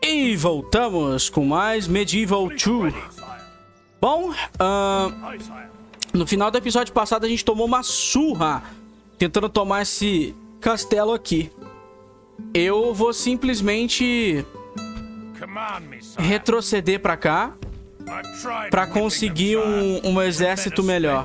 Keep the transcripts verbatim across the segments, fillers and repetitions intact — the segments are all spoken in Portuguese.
E voltamos com mais Medieval dois. Bom, uh, no final do episódio passado a gente tomou uma surra tentando tomar esse castelo aqui. Eu vou simplesmente retroceder pra cá pra conseguir um, um exército melhor.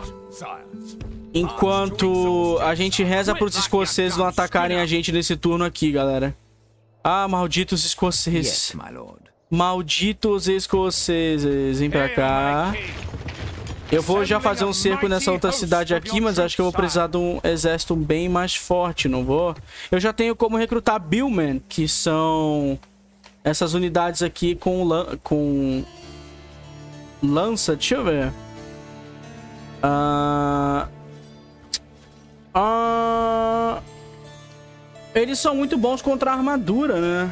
Enquanto a gente reza pros escoceses não atacarem a gente nesse turno aqui, galera. Ah, malditos escoceses. Malditos escoceses. Vem pra cá. Eu vou já fazer um cerco nessa outra cidade aqui, mas acho que eu vou precisar de um exército bem mais forte, não vou? Eu já tenho como recrutar Billmen, que são essas unidades aqui com, lan com lança. Deixa eu ver. Ah... Ah... Eles são muito bons contra a armadura, né?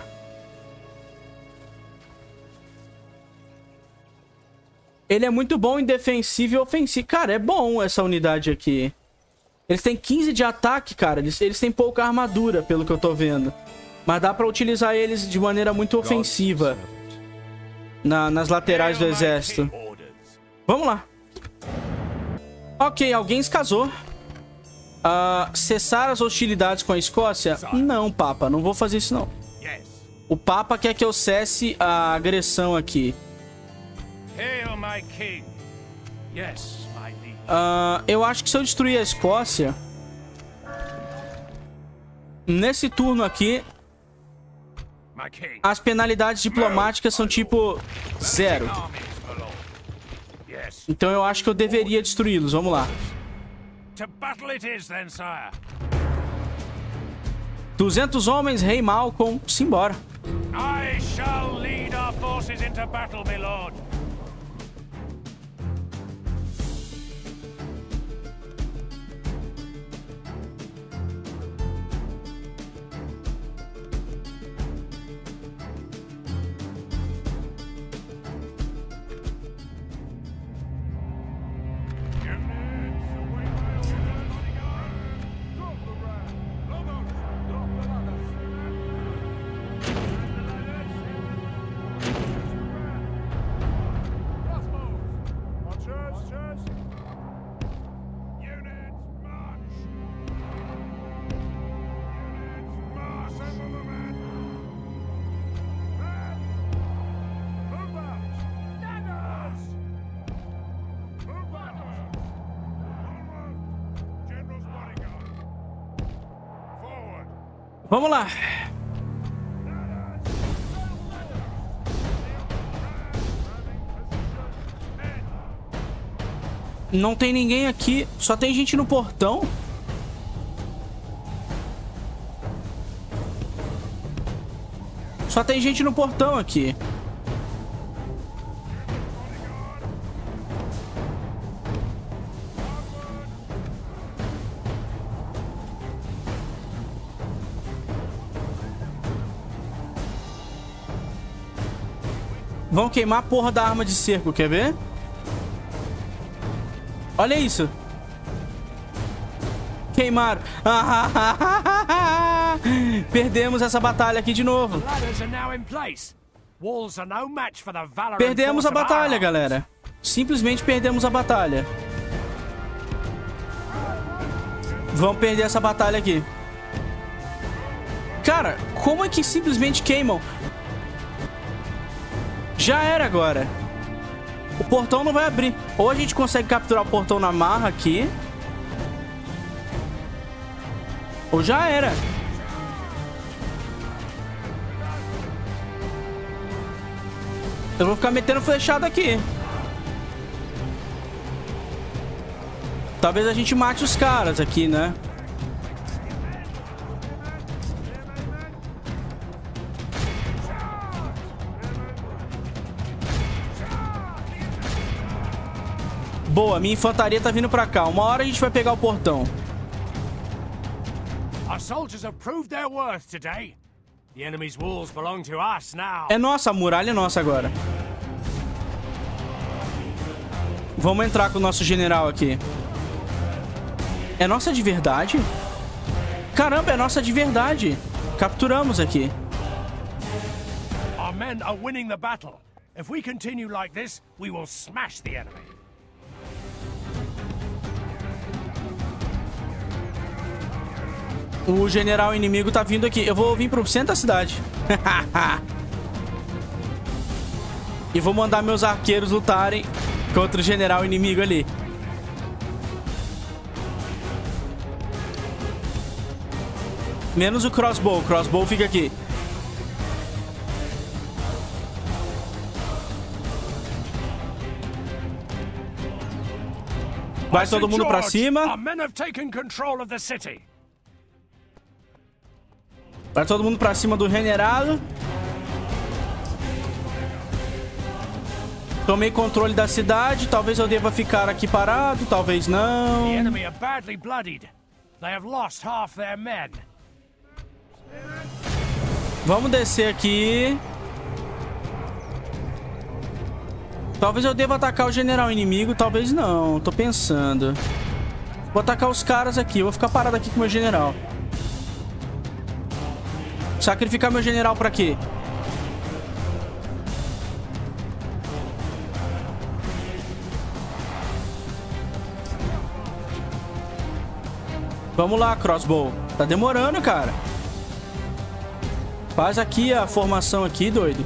Ele é muito bom em defensivo e ofensivo. Cara, é bom essa unidade aqui. Eles têm quinze de ataque, cara. Eles, eles têm pouca armadura, pelo que eu tô vendo. Mas dá pra utilizar eles de maneira muito ofensiva. Na, nas laterais do exército. Vamos lá. Ok, alguém se casou. Uh, cessar as hostilidades com a Escócia? Não, Papa. Não vou fazer isso, não. O Papa quer que eu cesse a agressão aqui. Uh, eu acho que se eu destruir a Escócia, nesse turno aqui, as penalidades diplomáticas são tipo zero. Então eu acho que eu deveria destruí-los. Vamos lá. duzentos homens, Rei Malcolm, simbora. I shall lead our forces into battle, my lord. Vamos lá. Não tem ninguém aqui. Só tem gente no portão. Só tem gente no portão aqui. Vão queimar a porra da arma de cerco, quer ver? Olha isso. Queimaram. Perdemos essa batalha aqui de novo. Perdemos a batalha, galera. Simplesmente perdemos a batalha. Vamos perder essa batalha aqui. Cara, como é que simplesmente queimam? Já era agora. O portão não vai abrir. Ou a gente consegue capturar o portão na marra aqui, ou já era. Eu vou ficar metendo flechada aqui. Talvez a gente mate os caras aqui, né? Boa, minha infantaria tá vindo pra cá. Uma hora a gente vai pegar o portão. É nossa, a muralha é nossa agora. Vamos entrar com o nosso general aqui. É nossa de verdade? Caramba, é nossa de verdade. Capturamos aqui. men are winning the battle. If we continue like this, we will smash the enemy. O general inimigo tá vindo aqui. Eu vou vir pro centro da cidade. E vou mandar meus arqueiros lutarem contra o general inimigo ali. Menos o crossbow. O crossbow fica aqui. Vai todo mundo pra cima. Vai todo mundo pra cima do general. Tomei controle da cidade. Talvez eu deva ficar aqui parado. Talvez não. Vamos descer aqui. Talvez eu deva atacar o general inimigo. Talvez não. Tô pensando. Vou atacar os caras aqui. Eu vou ficar parado aqui com o meu general. Sacrificar meu general pra quê? Vamos lá, crossbow. Tá demorando, cara. Faz aqui a formação aqui, doido.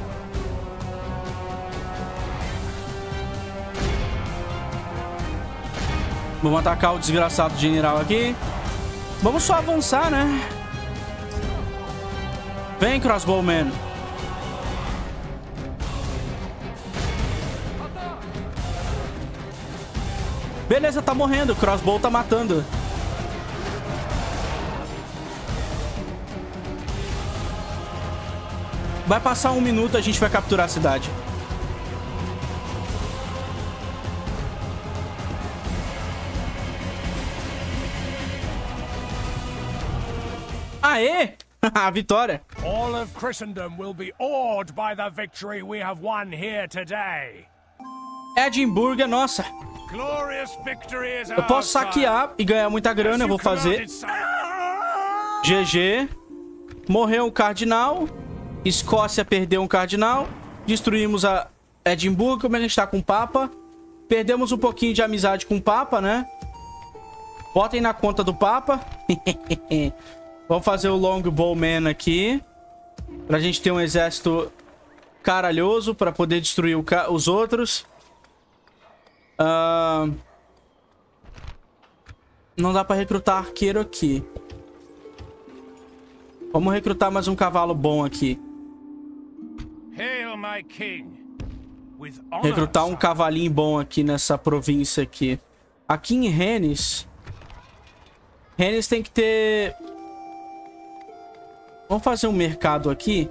Vamos atacar o desgraçado general aqui. Vamos só avançar, né? Vem, crossbowman. Beleza, tá morrendo. O crossbow tá matando. Vai passar um minuto, a gente vai capturar a cidade. Aê! A vitória. All of Christendom will be awed by the victory we have won here today. Edimburgo é nossa. Glorious victory is Eu posso saquear e ganhar muita grana, eu vou fazer. G G. Morreu um cardinal. Escócia perdeu um cardinal. Destruímos a Edimburgo, como a gente tá com o Papa. Perdemos um pouquinho de amizade com o Papa, né? Botem na conta do Papa. Vamos fazer o Longbowman aqui. Pra gente ter um exército caralhoso pra poder destruir o ca os outros. Uh... Não dá pra recrutar arqueiro aqui. Vamos recrutar mais um cavalo bom aqui. Recrutar um cavalinho bom aqui nessa província aqui. Aqui em Rennes. Rennes tem que ter... Vamos fazer um mercado aqui.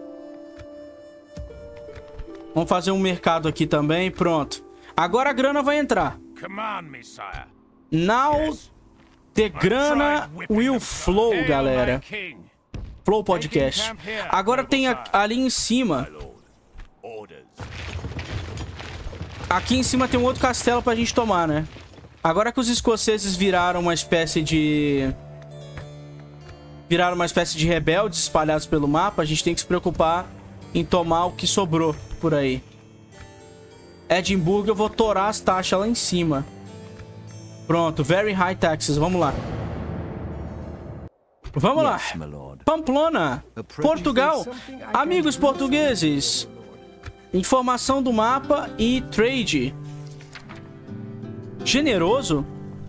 Vamos fazer um mercado aqui também. Pronto. Agora a grana vai entrar. Now the grana will flow, galera. Flow Podcast. Agora tem a, ali em cima. Aqui em cima tem um outro castelo pra gente tomar, né? Agora que os escoceses viraram uma espécie de... Viraram uma espécie de rebeldes espalhados pelo mapa, a gente tem que se preocupar em tomar o que sobrou por aí. Edimburgo, eu vou torar as taxas lá em cima. Pronto, very high taxes, vamos lá. Vamos lá. Pamplona, Portugal. Amigos portugueses. Informação do mapa e trade. Generoso.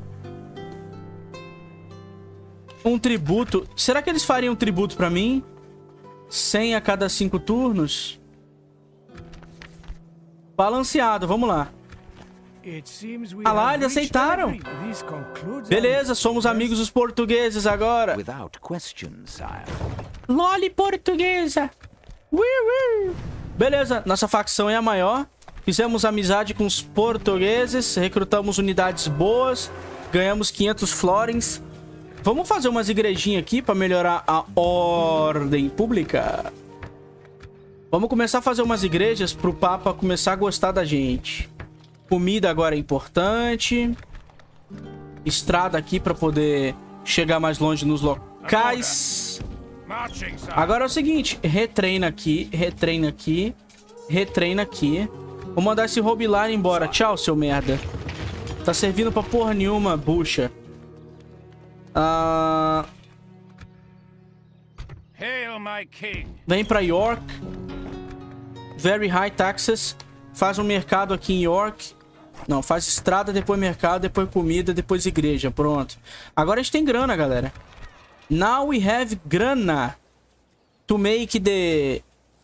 Um tributo. Será que eles fariam um tributo pra mim? cem a cada cinco turnos? Balanceado, vamos lá. Ah lá, eles aceitaram. Beleza, somos amigos dos portugueses agora. Loli portuguesa. Ui, ui. Beleza, nossa facção é a maior. Fizemos amizade com os portugueses. Recrutamos unidades boas. Ganhamos quinhentos florins. Vamos fazer umas igrejinhas aqui para melhorar a ordem pública. Vamos começar a fazer umas igrejas para o Papa começar a gostar da gente. Comida agora é importante. Estrada aqui para poder chegar mais longe nos locais. Marching, sir. Agora é o seguinte, retreina aqui, retreina aqui, retreina aqui. Vou mandar esse Robilar embora. Tchau, seu merda. Tá servindo pra porra nenhuma, bucha. Ah... Hail, my king. Vem pra York. Very high taxes. Faz um mercado aqui em York. Não, faz estrada, depois mercado, depois comida, depois igreja. Pronto. Agora a gente tem grana, galera. Now we have grana. To make the...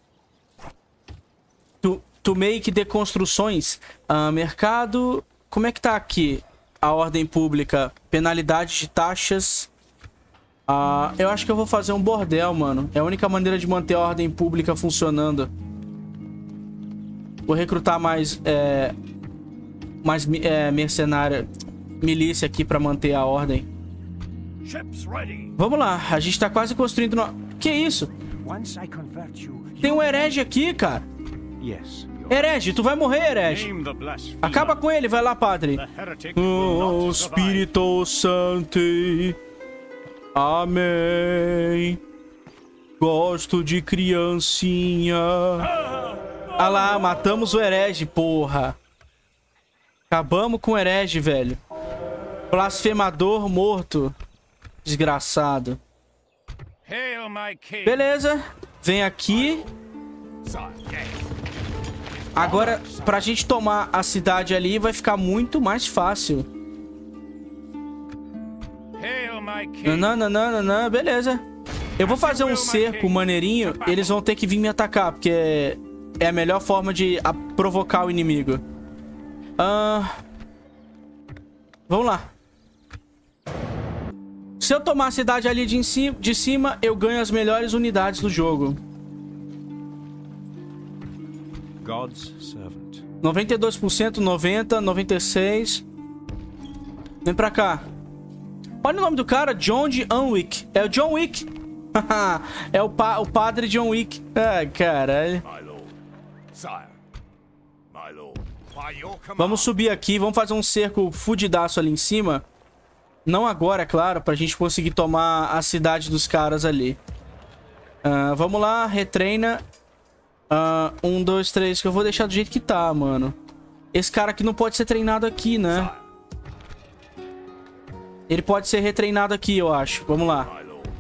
To, to make the construções. Uh, mercado... Como é que tá aqui? A ordem pública. Penalidades de taxas. Uh, eu acho que eu vou fazer um bordel, mano. É a única maneira de manter a ordem pública funcionando. Vou recrutar mais... É, mais é, mercenária... Milícia aqui pra manter a ordem. Vamos lá. A gente tá quase construindo... No... Que isso? Tem um herege aqui, cara. Herege, tu vai morrer, herege. Acaba com ele, vai lá, padre. Oh, Espírito Santo. Amém. Gosto de criancinha. Ah lá, matamos o herege, porra. Acabamos com o herege, velho. Blasfemador morto. Desgraçado. Beleza. Vem aqui. Agora, pra gente tomar a cidade ali, vai ficar muito mais fácil. Não, não, não, não, não. Beleza. Eu vou fazer um cerco maneirinho. Eles vão ter que vir me atacar, porque é, é a melhor forma de a, provocar o inimigo. Ah, vamos lá. Se eu tomar a cidade ali de, cima, de cima, eu ganho as melhores unidades do jogo. God's servant. noventa e dois por cento, noventa, noventa e seis. Vem pra cá. Olha o nome do cara, John de Unwick. É o John Wick. É o, pa o padre John Wick. Ah, caralho. Vamos subir aqui, vamos fazer um cerco fudidaço ali em cima. Não agora, é claro, pra gente conseguir tomar a cidade dos caras ali. Uh, vamos lá, retreina. Uh, um, dois, três, que eu vou deixar do jeito que tá, mano. Esse cara aqui não pode ser treinado aqui, né? Ele pode ser retreinado aqui, eu acho. Vamos lá.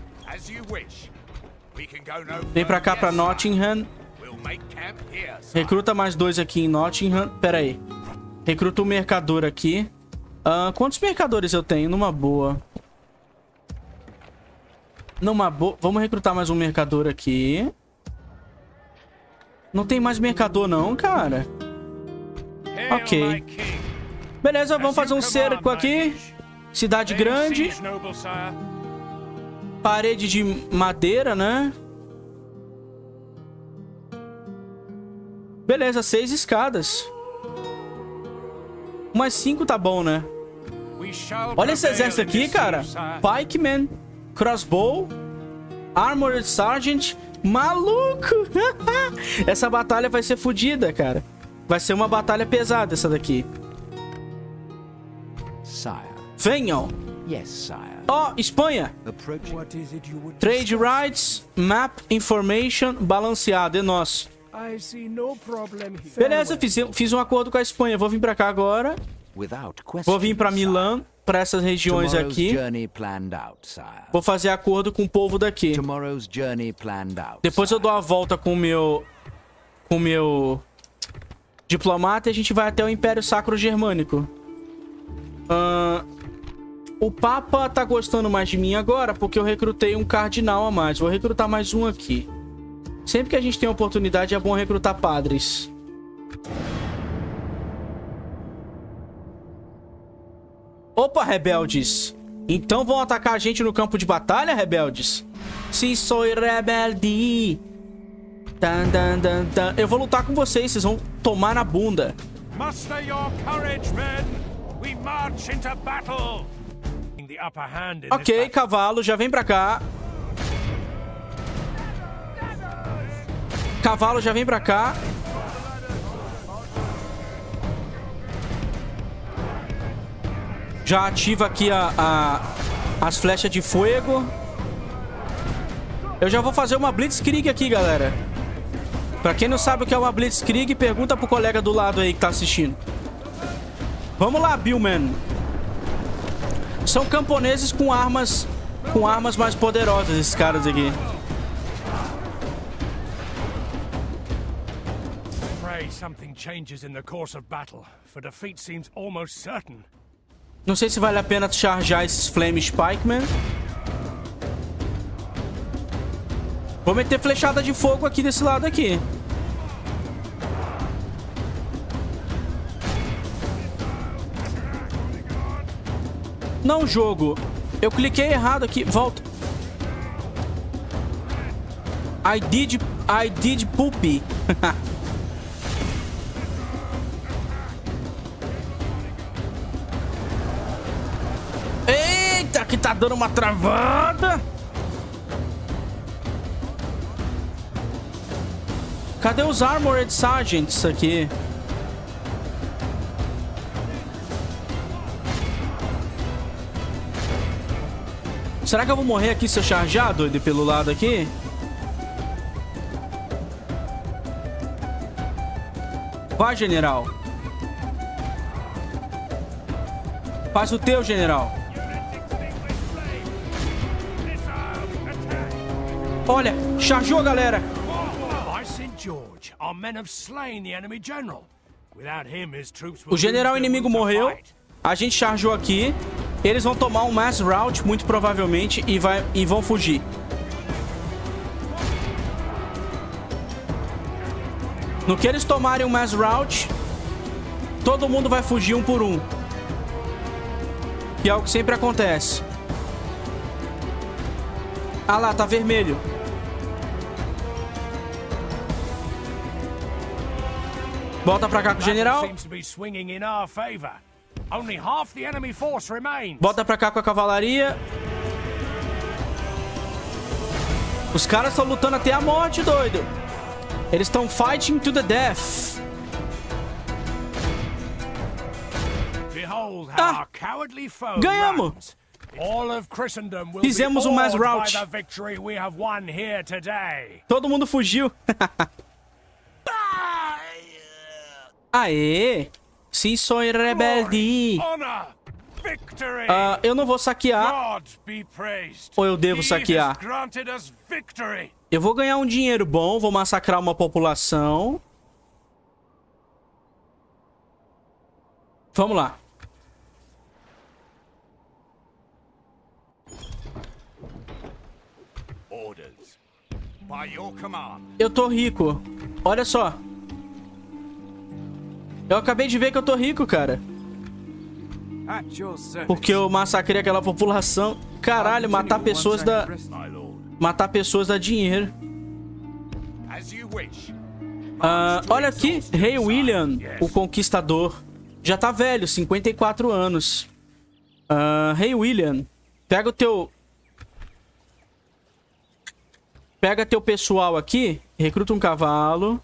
Vem pra cá, pra Nottingham. Recruta mais dois aqui em Nottingham. Pera aí. Recruta um mercador aqui. Uh, quantos mercadores eu tenho? Numa boa. Numa boa. Vamos recrutar mais um mercador aqui. Não tem mais mercador não, cara. Ok. Beleza, vamos fazer um cerco aqui. Cidade grande. Parede de madeira, né? Beleza, seis escadas. Umas cinco tá bom, né? Olha esse exército aqui, cara. Pikeman, Crossbow, Armored Sergeant. Maluco! Essa batalha vai ser fodida, cara. Vai ser uma batalha pesada essa daqui. Venham! Ó, oh, Espanha! Trade Rights, Map Information, balanceado, é nosso. Beleza, fiz, fiz um acordo com a Espanha. Vou vir pra cá agora. Vou vir pra Milão, pra essas regiões aqui. Vou fazer acordo com o povo daqui. Depois eu dou a volta com o meu... Com o meu... diplomata e a gente vai até o Império Sacro Germânico. Uh, o Papa tá gostando mais de mim agora porque eu recrutei um cardinal a mais. Vou recrutar mais um aqui. Sempre que a gente tem oportunidade é bom recrutar padres. Opa, rebeldes. Então vão atacar a gente no campo de batalha, rebeldes? Se sou rebelde. Dan, dan, dan, dan. Eu vou lutar com vocês, vocês vão tomar na bunda. Muster your courage, men. We march into battle. Ok, cavalo, já vem pra cá. Cavalo, já vem pra cá. Já ativa aqui a, a, as flechas de fogo. Eu já vou fazer uma Blitzkrieg aqui, galera. Pra quem não sabe o que é uma Blitzkrieg, pergunta pro colega do lado aí que tá assistindo. Vamos lá, Billman. São camponeses com armas... Com armas mais poderosas, esses caras aqui. Não sei se vale a pena charjar esses Flame Spikeman. Vou meter flechada de fogo aqui desse lado aqui. Não, jogo. Eu cliquei errado aqui. Volta. I did... I did poopy. Eita, que tá dando uma travada. Cadê os Armored Sergeants aqui? Será que eu vou morrer aqui se eu charjar, doido, pelo lado aqui? Vai, general. Faz o teu, general. Olha, charjou, galera. O general inimigo morreu. A gente charjou aqui. Eles vão tomar um mass rout, muito provavelmente, e, vai, e vão fugir. No que eles tomarem um mass rout, todo mundo vai fugir um por um. Que é o que sempre acontece. Ah lá, tá vermelho. Volta pra cá com o general. Volta pra cá com a cavalaria. Os caras estão lutando até a morte, doido. Eles estão fighting to the death. Ah, ganhamos. Fizemos um mass rout. Todo mundo fugiu. Aê! Sim, sou rebelde. Uh, eu não vou saquear. Ou eu devo saquear? Eu vou ganhar um dinheiro bom. Vou massacrar uma população. Vamos lá. Eu tô rico. Olha só. Eu acabei de ver que eu tô rico, cara. Porque eu massacrei aquela população. Caralho, matar pessoas dá... Matar pessoas dá dinheiro. Uh, olha aqui, Rei William, o Conquistador. Já tá velho, cinquenta e quatro anos. Uh, Rei William, pega o teu... Pega teu pessoal aqui, recruta um cavalo.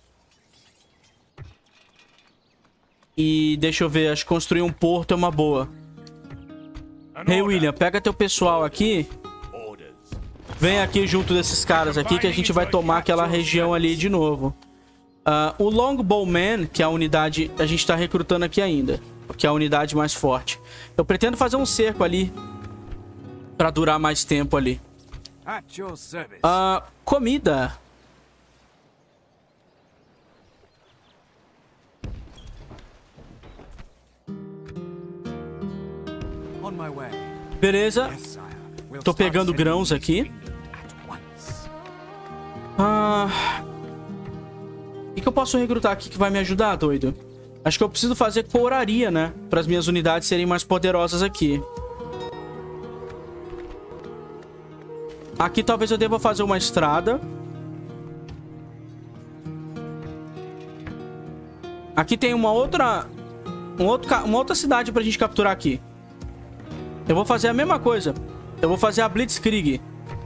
E deixa eu ver, acho que construir um porto é uma boa. Rei William, pega teu pessoal aqui. Vem aqui junto desses caras aqui que a gente vai tomar aquela região ali de novo. Uh, o Longbowman, que é a unidade... A gente tá recrutando aqui ainda. Que é a unidade mais forte. Eu pretendo fazer um cerco ali. Pra durar mais tempo ali. Uh, comida. Beleza. Tô pegando grãos aqui. Ah... O que, que eu posso recrutar aqui que vai me ajudar, doido? Acho que eu preciso fazer couraria, né? Para as minhas unidades serem mais poderosas aqui. Aqui talvez eu deva fazer uma estrada. Aqui tem uma outra... Um outro, uma outra cidade pra gente capturar aqui. Eu vou fazer a mesma coisa. Eu vou fazer a Blitzkrieg.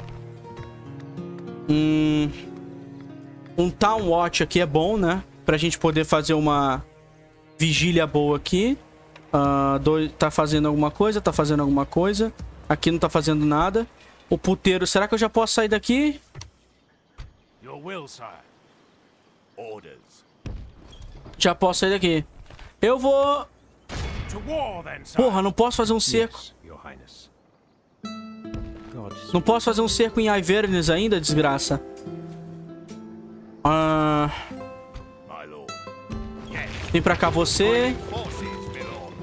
Hum... Um Town Watch aqui é bom, né? Pra gente poder fazer uma vigília boa aqui. Uh, dois, tá fazendo alguma coisa, tá fazendo alguma coisa. Aqui não tá fazendo nada. O puteiro. Será que eu já posso sair daqui? Your will, sire. Orders. Já posso sair daqui. Eu vou... To war, then, sire. Porra, não posso fazer um cerco. Yes, Your Highness. God's Não posso fazer um cerco em Iverness ainda, desgraça. Ah... My lord. Vem pra cá você. Forces, my lord.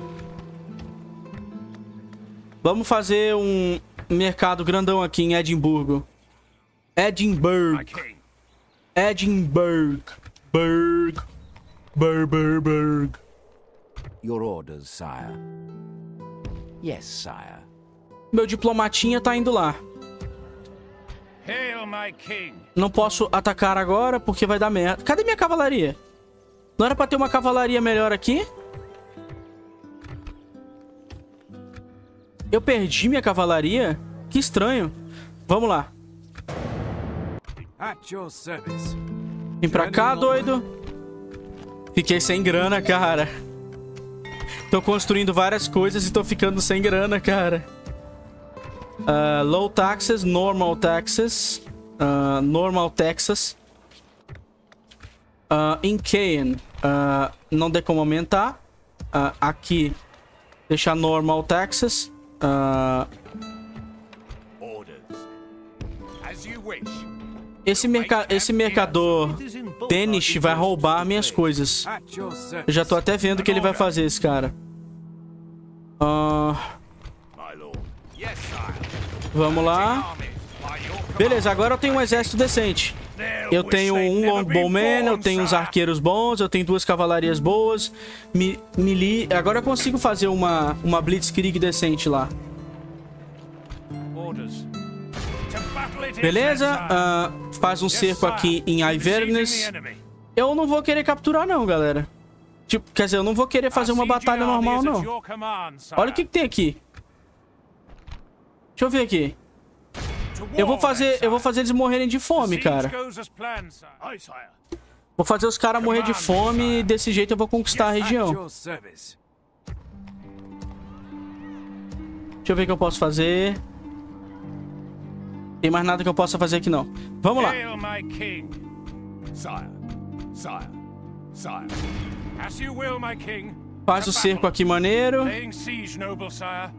Vamos fazer um mercado grandão aqui em Edimburgo. My Edinburgh. king. Edinburgh. Burg. Burg, burg, burg. Your orders, sire. Yes, sire. Meu diplomatinha tá indo lá. Hail, my king. Não posso atacar agora porque vai dar merda. Cadê minha cavalaria? Não era pra ter uma cavalaria melhor aqui? Eu perdi minha cavalaria? Que estranho. Vamos lá. At your service. Vem pra cá, doido. Fiquei sem grana, cara. Tô construindo várias coisas e tô ficando sem grana, cara. Uh, low taxes, normal taxes. Uh, normal taxes. Uh, in Caen. Uh, não tem como aumentar. Uh, aqui. Deixar normal taxes. Uh, Orders. As you wish. esse, merca esse mercador Danish vai roubar minhas coisas. At your service. Eu já tô até vendo o que ele vai fazer, esse cara. Uh, My lord. Yes, sire. vamos lá. Armies, by your command. Beleza, agora eu tenho um exército decente. Eu tenho um longbowman, eu tenho uns arqueiros bons, eu tenho duas cavalarias boas. Mi melee. Agora eu consigo fazer uma, uma blitzkrieg decente lá. Orders. To battle it is, Beleza? sire. Ah, faz um cerco aqui em Iverness. Eu não vou querer capturar não, galera. Tipo, quer dizer, eu não vou querer fazer uma batalha normal, não. Olha o que, que tem aqui. Deixa eu ver aqui. Eu vou fazer, eu vou fazer eles morrerem de fome, cara. Vou fazer os caras morrer de fome e desse jeito eu vou conquistar a At região. your service. Deixa eu ver o que eu posso fazer. Tem mais nada que eu possa fazer aqui, não. Vamos lá. Hail, my king. Sire. Sire. Sire. As you will, my king. Faz o cerco aqui maneiro. Laying siege, noble sire.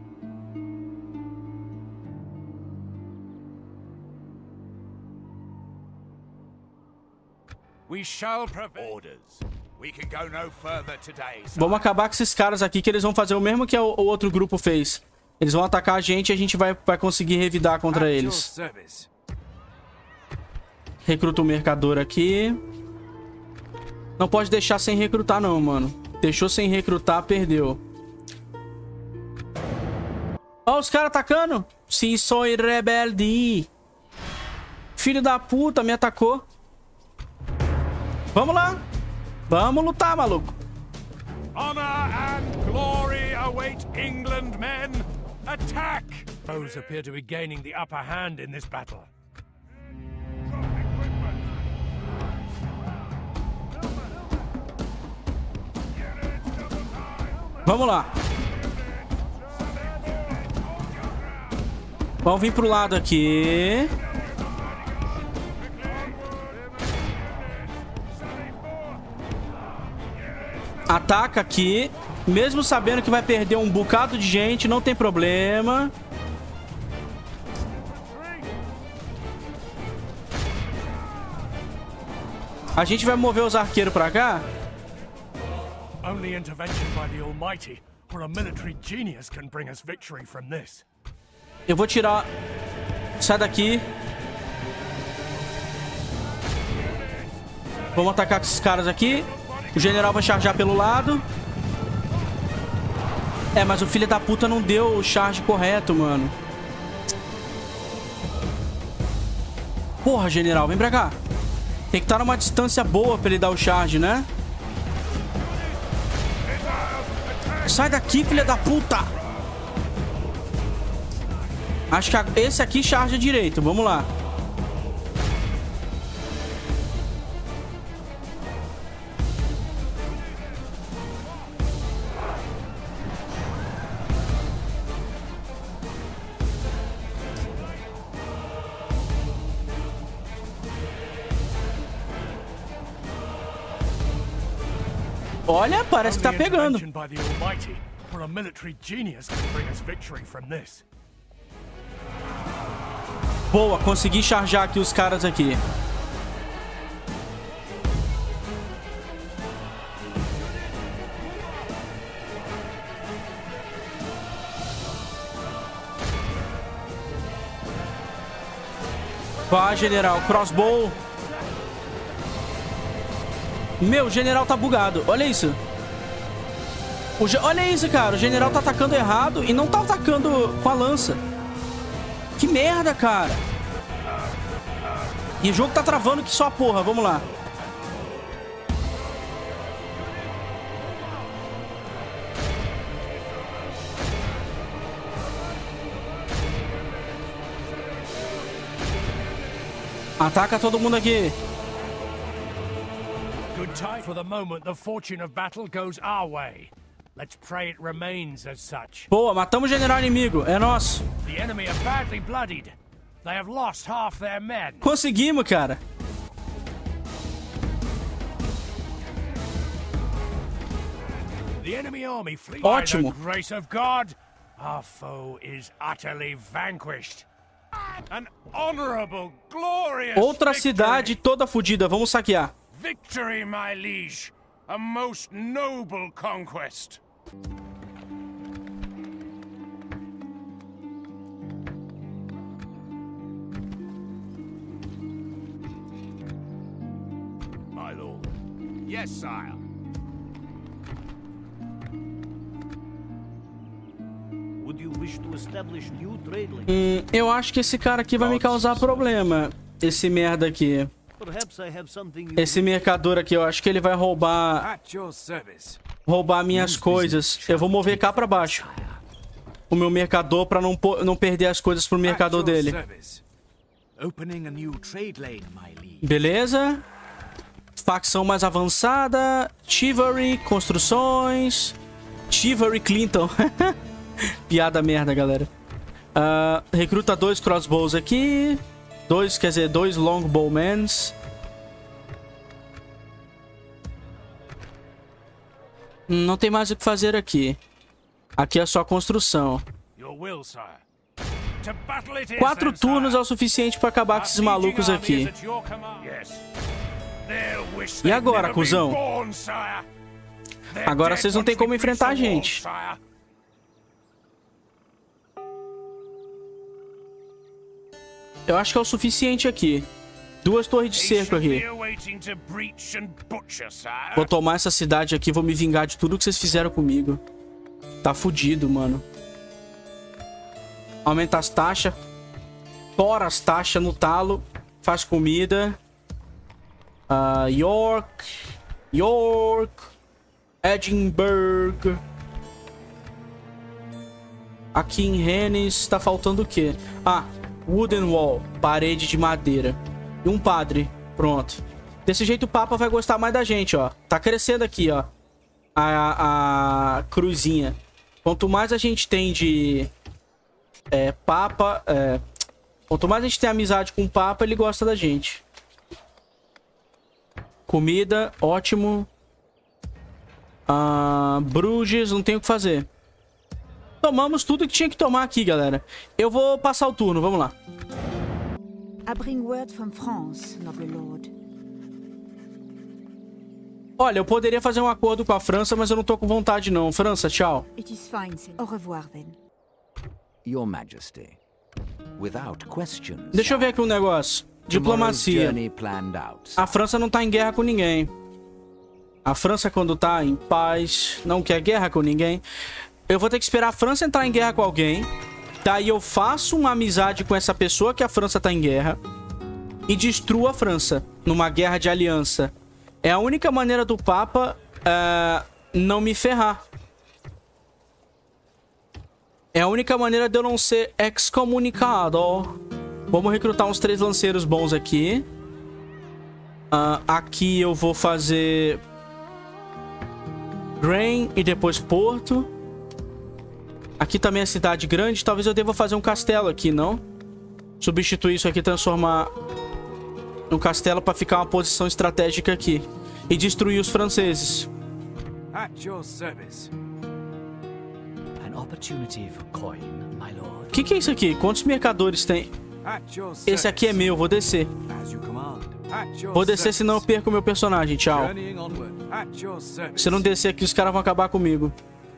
We shall prevail. Orders. We can go no further today, sire. Vamos acabar com esses caras aqui, que eles vão fazer o mesmo que o, o outro grupo fez. Eles vão atacar a gente e a gente vai, vai conseguir revidar contra At your eles. service. Recruta o mercador aqui. Não pode deixar sem recrutar não, mano. Deixou sem recrutar, perdeu. Ó, os caras atacando. Sim, sou rebelde. Filho da puta, me atacou. Vamos lá. Vamos lutar, maluco. Honor and glory await England, men. Attack! Those appear to be gaining the upper hand in this battle. Vamos lá. Vamos vir pro lado aqui. Ataca aqui. Mesmo sabendo que vai perder um bocado de gente, não tem problema. A gente vai mover os arqueiros pra cá. Only intervention by the Almighty or a military genius can bring us victory from this. Eu vou tirar... Sai daqui. Vamos atacar com esses caras aqui. O general vai charjar pelo lado. É, mas o filho da puta não deu o charge correto, mano. Porra, general, vem pra cá. Tem que estar numa distância boa pra ele dar o charge, né? Sai daqui, filha da puta! Acho que esse aqui charge direito. Vamos lá. Olha, parece que tá pegando. Boa, consegui charjar aqui os caras aqui. Vai, general. Crossbow. Meu, o general tá bugado. Olha isso. O ge... Olha isso, cara. O general tá atacando errado e não tá atacando com a lança. Que merda, cara. E o jogo tá travando que só a porra. Vamos lá. Ataca todo mundo aqui. Good time for the moment the fortune of battle goes our way. Let's pray it remains as such. Boa, matamos o general inimigo. É nosso. The enemy are badly bloodied. They have lost half their men. Conseguimos, cara. The enemy army flee. Ótimo. By the grace of God, our foe is utterly vanquished. An honorable, glorious Outra victory. cidade toda fodida. Vamos saquear. Victory, my liege. A most noble conquest. My lord. Yes, sire. Would you wish to establish new trade links? Hum, eu acho que esse cara aqui vai me causar problema. Esse merda aqui. Perhaps I have something you Esse mercador aqui, eu acho que ele vai roubar... At your service. Roubar minhas coisas. Eu vou mover cá pra baixo. O meu mercador pra não, não perder as coisas pro mercador dele. Opening a new trade lane, my liege. Beleza. Facção mais avançada. Chivalry, construções. Chivalry Clinton. Piada merda, galera. Uh, recruta dois crossbows aqui. Dois, quer dizer, dois longbowmans. Hum, não tem mais o que fazer aqui. Aqui é só construção. Quatro turnos é o suficiente pra acabar com esses malucos aqui. E agora, cuzão? Agora vocês não tem como enfrentar a gente. Eu acho que é o suficiente aqui. Duas torres de cerco aqui. Vou tomar essa cidade aqui, vou me vingar de tudo que vocês fizeram comigo. Tá fudido, mano. Aumenta as taxas. Tora as taxas no talo. Faz comida. Uh, York. York. Edinburgh. Aqui em Rennes tá faltando o quê? Ah, Wooden Wall. Parede de madeira. E um padre. Pronto. Desse jeito o Papa vai gostar mais da gente, ó. Tá crescendo aqui, ó. A, a cruzinha. Quanto mais a gente tem de... É, Papa... É, quanto mais a gente tem amizade com o Papa, ele gosta da gente. Comida, ótimo. Ah, Bruges, não tem o que fazer. Tomamos tudo que tinha que tomar aqui, galera. Eu vou passar o turno, vamos lá. I bring word from France, noble lord. Olha, eu poderia fazer um acordo com a França, mas eu não tô com vontade não. França, tchau. It is fine, sir. Au revoir, then. Your Majesty. Without questions. Deixa eu ver aqui um negócio. Diplomacia. A França não tá em guerra com ninguém. A França, quando tá em paz, não quer guerra com ninguém. Eu vou ter que esperar a França entrar em guerra com alguém. Daí eu faço uma amizade com essa pessoa que a França tá em guerra. E destruo a França numa guerra de aliança. É a única maneira do Papa uh, não me ferrar. É a única maneira de eu não ser excomunicado. Vamos recrutar uns três lanceiros bons aqui. Uh, aqui eu vou fazer... Grain e depois Porto. Aqui também é cidade grande. Talvez eu deva fazer um castelo aqui, não? Substituir isso aqui e transformar um castelo para ficar uma posição estratégica aqui. E destruir os franceses. At your service. An opportunity for coin, my lord. O que, que é isso aqui? Quantos mercadores tem? At your service. Esse aqui é meu, vou descer. As you command. At your Vou descer, senão eu perco o meu personagem. Tchau. Journeying onward. At your service. Se eu não descer aqui, os caras vão acabar comigo.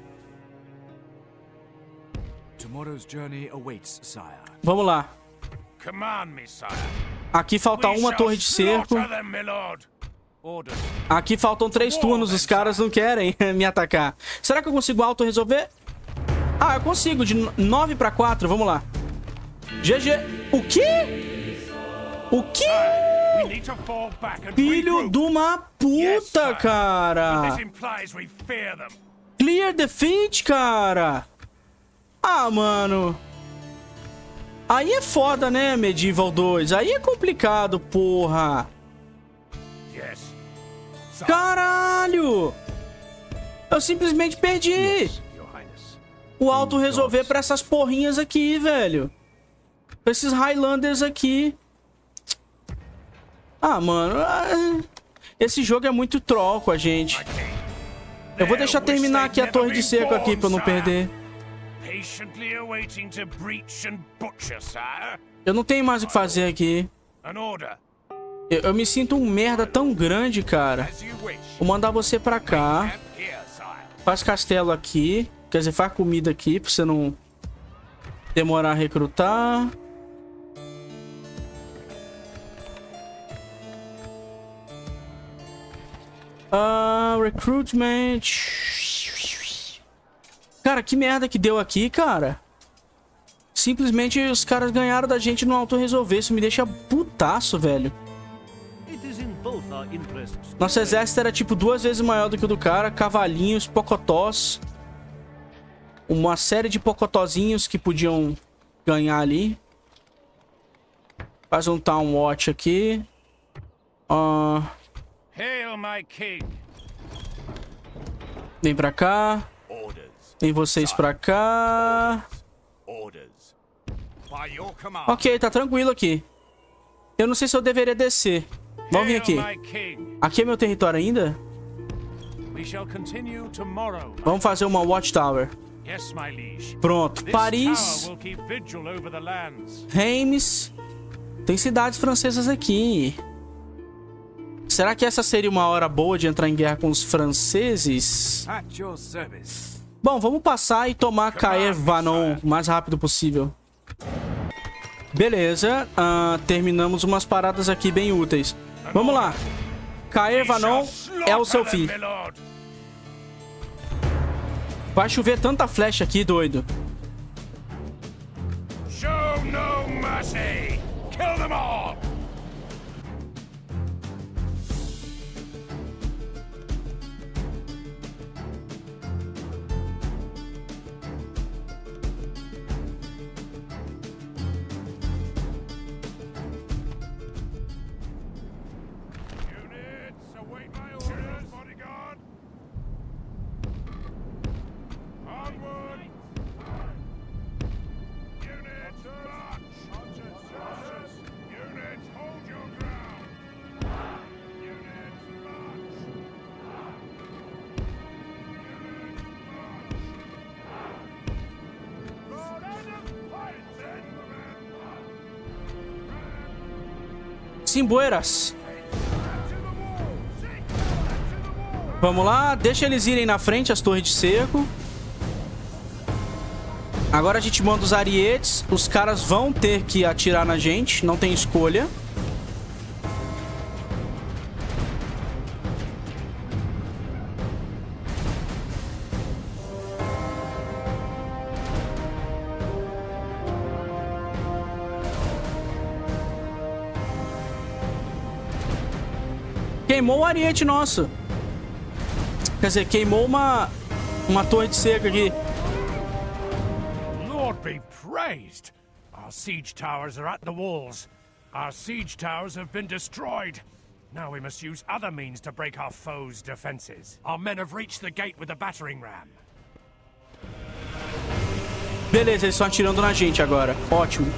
Tomorrow's journey awaits, sire. Vamos lá. Command me, sire. Aqui falta We uma shall torre de cerco. slaughter them, my lord. Orders. Aqui faltam três turnos, os caras não querem me atacar. Será que eu consigo auto-resolver? Ah, eu consigo, de nove pra quatro, vamos lá. G G. O quê? O quê? We need to fall back and Filho regroup. de uma Yes, puta, sire. cara. This implies we fear them. Clear defeat, cara. Ah, mano. Aí é foda, né, Medieval dois? Aí é complicado, porra. Yes. Sire. Caralho. Eu simplesmente perdi. Your Highness. O auto-resolver pra essas porrinhas aqui, velho. Pra esses Highlanders aqui. Ah, mano. Esse jogo é muito troll com a gente. Eu vou deixar terminar aqui a torre de cerco aqui pra eu não perder. Patiently awaiting to breach and butcher, sire. Eu não tenho mais o que fazer aqui. An order. Eu, eu me sinto um merda tão grande, cara. As you wish. Vou mandar você pra cá. Camp here, sire. Faz castelo aqui. Quer dizer, faz comida aqui pra você não demorar a recrutar. Ah, recruitment. Cara, que merda que deu aqui, cara. Simplesmente os caras ganharam da gente no auto-resolver. Isso me deixa putaço, velho. It is in both our interests. Nosso exército era tipo duas vezes maior do que o do cara. Cavalinhos, pocotós. Uma série de pocotózinhos que podiam ganhar ali. Faz um Town Watch aqui. Ah, Hail, my king. vem pra cá. Orders. Vem vocês pra cá. Orders. By your command. Ok, tá tranquilo aqui. Eu não sei se eu deveria descer. Vamos vir aqui. Hail, my king. Aqui é meu território ainda? We shall continue tomorrow. Vamos fazer uma Watchtower. Yes, my liege. Pronto. This Paris, tower will keep vigil over the lands. Reims. Tem cidades francesas aqui. Será que essa seria uma hora boa de entrar em guerra com os franceses? At your service. Bom, vamos passar e tomar Caer-Vanon o mais rápido possível. Beleza. Ah, terminamos umas paradas aqui bem úteis. Vamos lá. Caer-Vanon é o seu fim. My lord. Vai chover tanta flecha aqui, doido. Show no mercy. Kill them all. Units, await my orders, bodyguard. Onward. Units, march. Units, hold your ground. Units, march. Units, march. Fight, then. Simbueiras. Vamos lá, deixa eles irem na frente, as torres de cerco. Agora a gente manda os arietes. Os caras vão ter que atirar na gente, não tem escolha. Queimou o ariete nosso. Quer dizer, queimou uma, uma torre de cerco aqui. Lord be praised! Our siege towers are at the walls. Our siege towers have been destroyed. Now we must use other means to break our foes' defenses. Our men have reached the gate with the battering ram. Beleza, eles estão atirando na gente agora. Ótimo.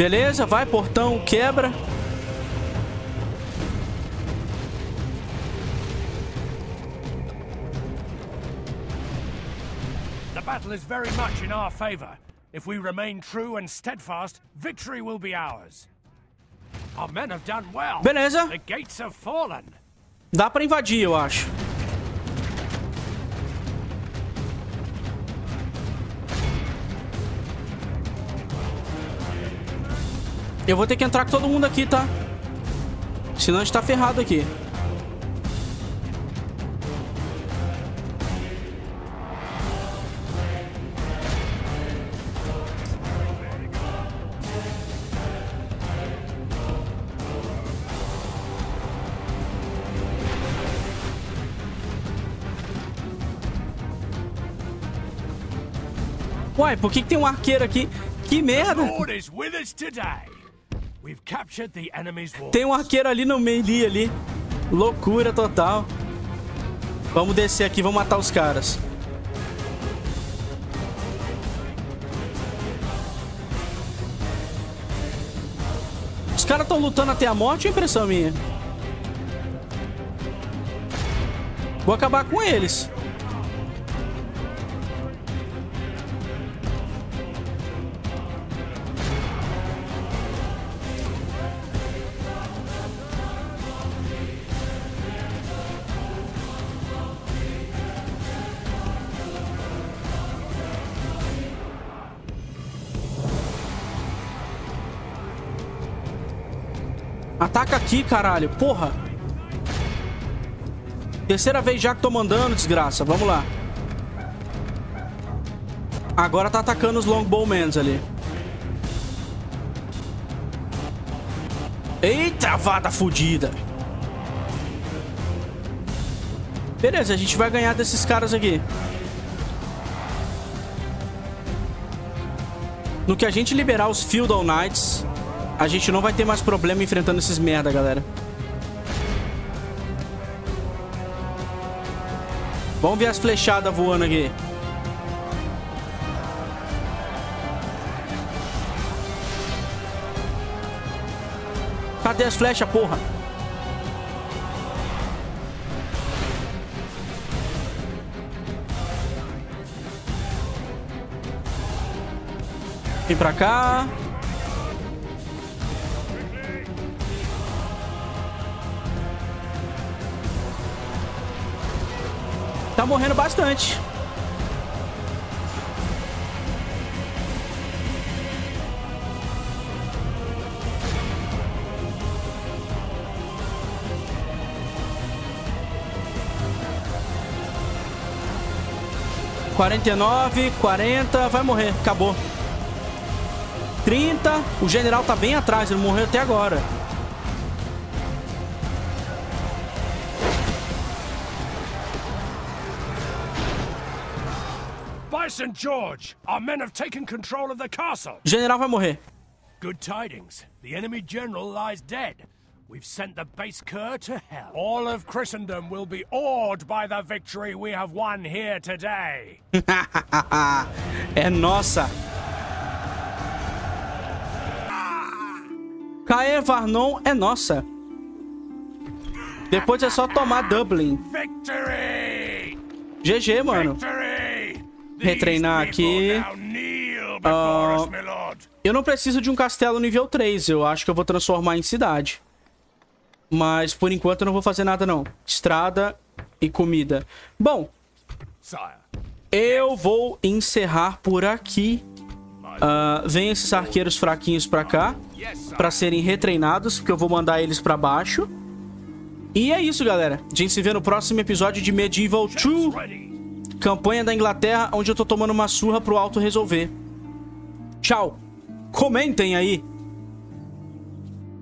Beleza, vai, portão, quebra. The battle is very much in our favor. If we remain true and steadfast, victory will be ours. Our men have done well. Beleza. The gates have fallen. Dá pra invadir, eu acho. Eu vou ter que entrar com todo mundo aqui, tá? Senão a gente tá ferrado aqui. Uai, por que que tem um arqueiro aqui? Que merda! Tem um arqueiro ali no melee ali. Loucura total. Vamos descer aqui, vamos matar os caras. Os caras estão lutando até a morte, é impressão minha. Vou acabar com eles. Ataca aqui, caralho. Porra. Terceira vez já que tô mandando, desgraça. Vamos lá. Agora tá atacando os longbowmans ali. Eita, vada fodida. Beleza, a gente vai ganhar desses caras aqui. No que a gente liberar os Feudal Knights, a gente não vai ter mais problema enfrentando esses merda, galera. Vamos ver as flechadas voando aqui. Cadê as flechas, porra? Vem pra cá. Tá morrendo bastante. quarenta e nove, quarenta, vai morrer, acabou. trinta, o general tá bem atrás, ele morreu até agora. Saint George, our men have taken control of the castle. General vai morrer. Good tidings. The enemy general lies dead. We've sent the base cur to hell. All of Christendom will be awed by the victory we have won here today. É nossa. Caer Varnon é nossa. Depois é só tomar Dublin. Victory! G G, mano. Victory! Retreinar aqui. Uh, eu não preciso de um castelo nível três. Eu acho que eu vou transformar em cidade. Mas por enquanto eu não vou fazer nada não. Estrada e comida. Bom, eu vou encerrar por aqui. Uh, vem esses arqueiros fraquinhos pra cá, pra serem retreinados, porque eu vou mandar eles pra baixo. E é isso, galera. A gente se vê no próximo episódio de Medieval dois. Campanha da Inglaterra, onde eu tô tomando uma surra pro alto resolver. Tchau. Comentem aí.